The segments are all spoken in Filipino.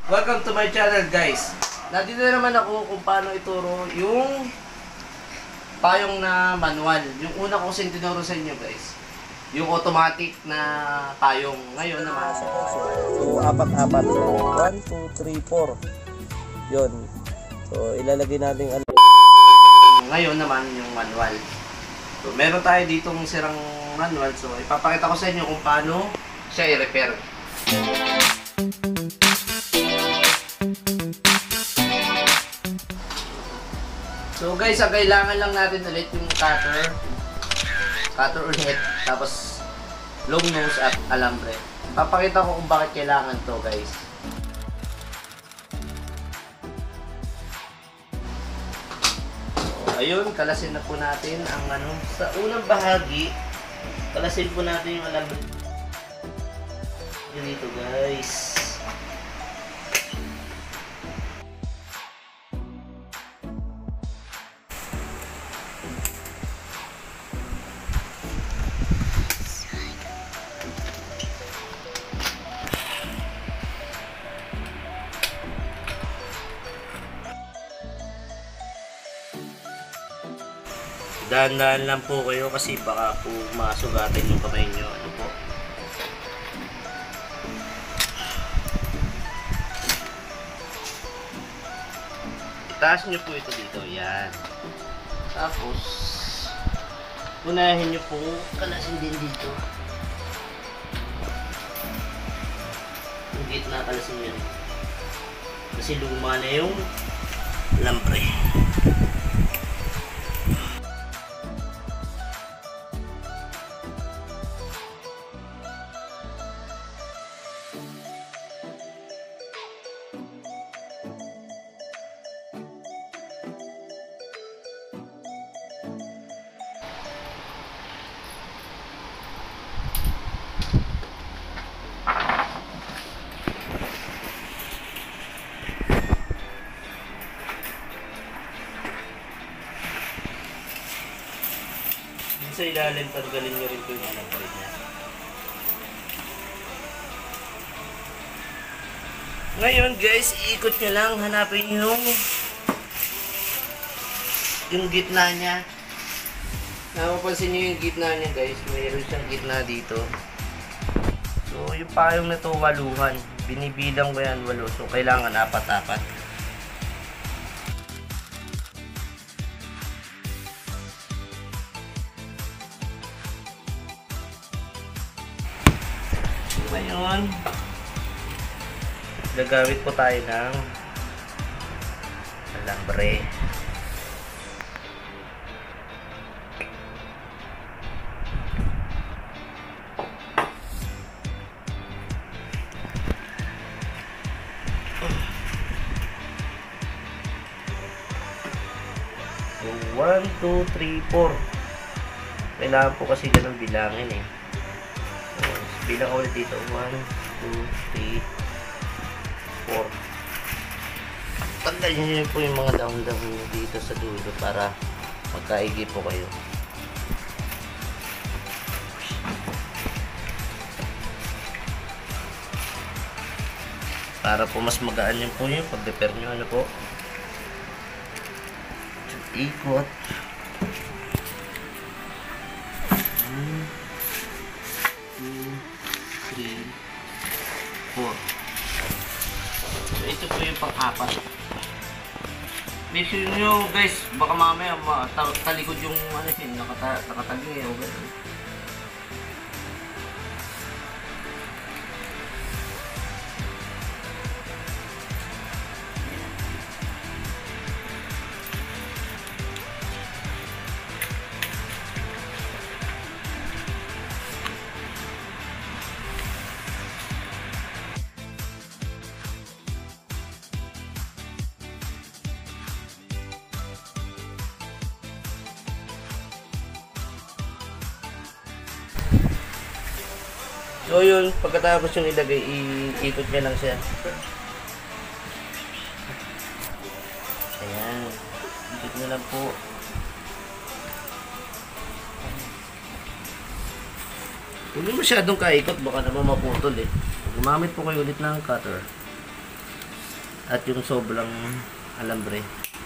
Welcome to my channel, guys. Nandito na naman ako kung paano ituro yung payong na manual. Yung una ko kasing tinuro sa inyo, guys. Yung automatic na payong. Ngayon naman. So, apat-apat. 1, 2, 3, 4. Yun. So, ilalagay natin Ngayon naman yung manual. So, meron tayo ditong sirang manual. So, ipapakita ko sa inyo kung paano siya i-repair. So guys, kailangan lang natin ulit yung cutter ulit, tapos long nose at alambre. Papakita ko kung bakit kailangan to, guys. So, ayun, kalasin na po natin ang sa unang bahagi, kalasin po natin yung alambre dito, guys. Dahan-dahan lang po kayo kasi baka po masugatan yung kamay nyo. Ano po? Itaas nyo po ito dito. Yan. Tapos, unahin nyo po kalasin din dito. Yung gitna kalasin nyo. Kasi luma na yung lampre. Sa ilalim, tanggalin nyo rin po yung alambre niya. Ngayon guys, iikot nyo lang, hanapin yung gitna niya. Napapansin nyo yung gitna niya, guys. Mayroon siyang gitna dito. So yung payong na to, waluhan. Binibilang ko yan, walo. So kailangan apat-apat. Ngayon, gagamit po tayo ng alambre. So, 1, 2, 3, 4. Kailangan po kasi ganun bilangin eh. Bilang ulit dito. 1, 2, 3, 4. Tanggalin nyo po yung mga dahon-dahon dito sa dulo para magkaigi po kayo. Para po mas magaan yun po yung pag-repair nyo. Ano po? Ikot. So, ito po yung pang-apat. Make sure nyo guys, baka mamaya talikod yung nakatagi o gano'n. So yun, pagkatapos yung ilagay, iikot nyo lang siya. Ayan, ikot nyo lang po. Huwag nyo masyadong kaikot, baka naman maputol eh. Gumamit po kayo ulit ng cutter. at yung sobrang alambre.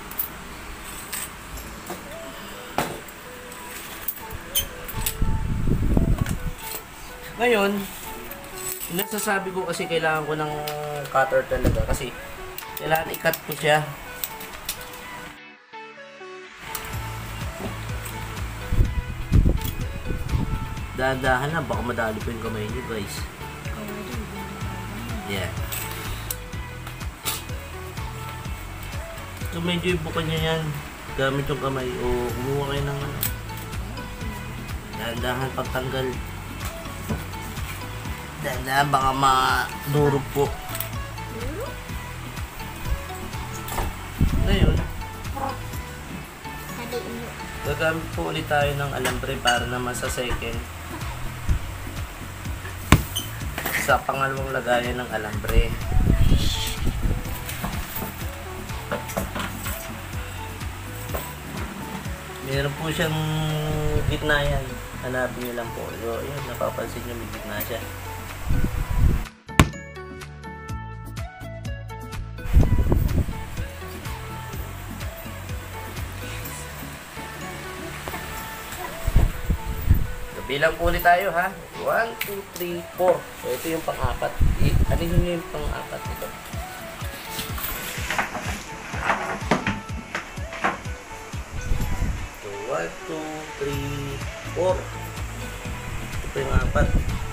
Ngayon, nasasabi ko kasi kailangan ko ng cutter talaga kasi kailangan i-cut ko siya. Dahan-dahan lang, baka madali po yung kamay nyo guys. Yeah. So medyo ibukan nyo yan gamit yung kamay o kumuha kayo ng ano. Dahan-dahan pagtanggal. Dahan-dahan baka madurog po. Ngayon, gagamit po ulit tayo ng alambre para naman sa second. Sa pangalawang lagayan ng alambre. Meron po siyang gitna yan. Hanapin nyo lang po. So, yun, napapansin nyo may gitna siya. Bilang po ulit tayo ha. 1, 2, 3, 4. So ito yung pang-apat. Ano yun yung pang-apat ito? So 1, 2, 3, 4. Ito po yung apat.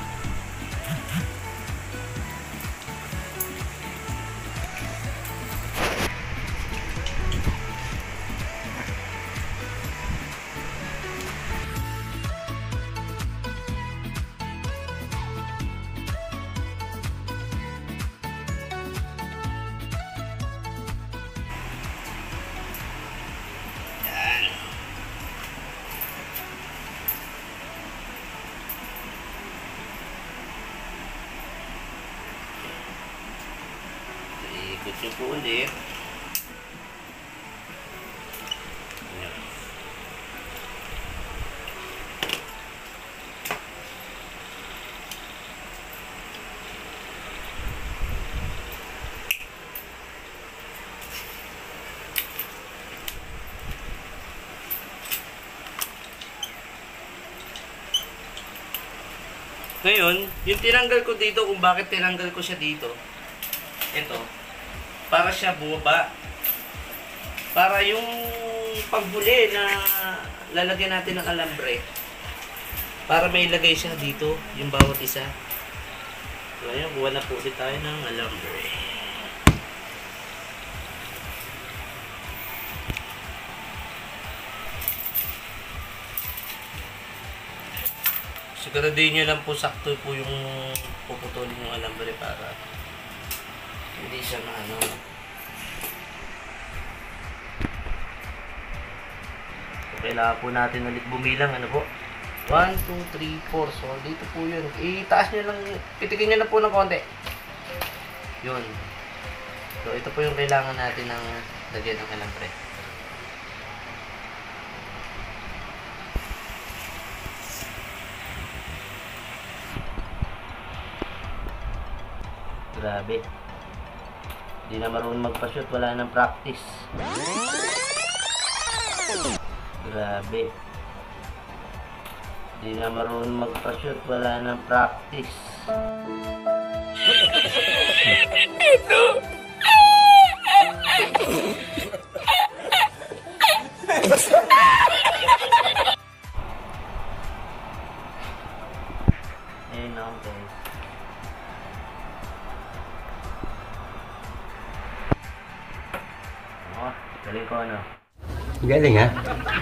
Ikot nyo po ulit. Ayan. Ngayon, yung tinanggal ko dito, kung bakit tinanggal ko siya dito, ito, para siya bumaba. Para yung paghuli na lalagyan natin ng alambre, para may ilagay siya dito, yung bawat isa. So, ayun, kuha na po ulit tayo ng alambre. Siguraduhin nyo lang po sakto po yung puputulin yung alambre para hindi siya maano. So, kailangan po natin ulit bumilang, ano po? 1, 2, 3, 4. So, dito po yun. Itaas nyo lang, pitikin nyo lang po ng konti. Yun. So, ito po yung kailangan natin ng lagyan ng alambre. Grabe. Hindi na marunong magpa-shoot, wala nang practice. Grabe. Hindi na marunong magpa-shoot, wala nang practice. Ito! Ayun na, okay. Galing ko ano? Galing ha?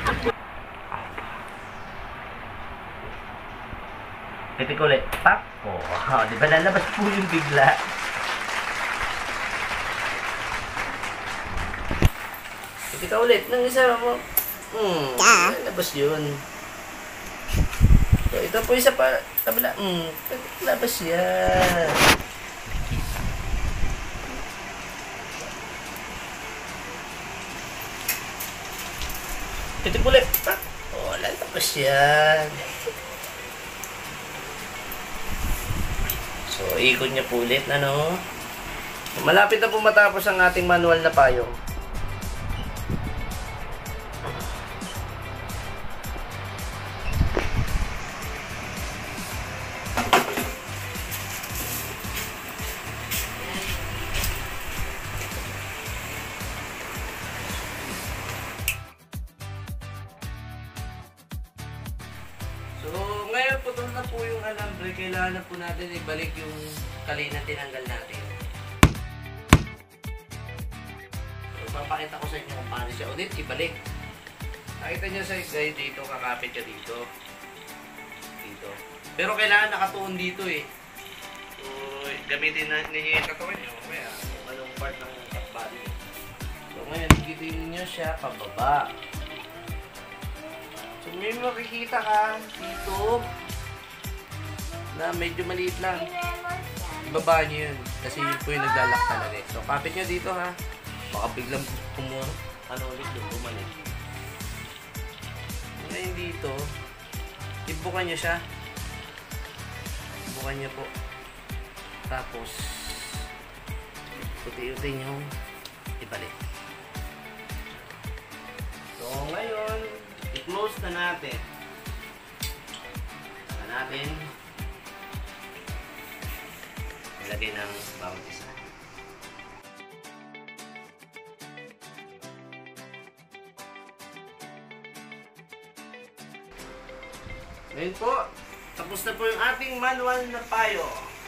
Pitik ulit. Pak! Oh, di ba lalabas po yung bigla? Pitik ka ulit. Nang isa mo. Lalabas yun. So, ito po isa pa. Tabla. Lalabas yan. Pitik ulit. Pak! Oh, lalabas yan. So, ikot niya po ulit, ano? Malapit na po matapos ang ating manual na payong. So, ngayon putol na po yung alambre. Kailangan na po natin ibalik yung kalina tinanggal natin. So, papakita ko sa inyo kung paano siya ulit ibalik. Nakita nyo sa guide dito, kakapit siya dito. Dito. Pero kailangan nakatuon dito eh. So, gamitin na ninyo yung katawan nyo. Kaya, kung anong part ng top body. So, ngayon, gigitin nyo siya pababa. So, may makikita ka dito na medyo maliit lang. Ibaba nyo yun. Kasi yun po yung naglalak talaga eh. So, kapit nyo dito ha. Baka biglang ulit yung bumalik. Ngayon dito, ibukan nyo siya. Ibukan nyo po. Tapos, uti-uti nyo ibalik. So, ngayon, i-close na natin. Saka natin ilagay ng bawat isa. Ngayon po, tapos na po yung ating manual na payo.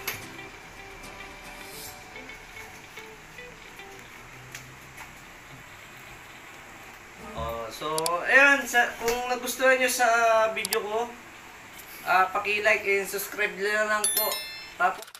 So, ayun, kung nagustuhan nyo sa video ko, paki-like and subscribe lang po. Tapos,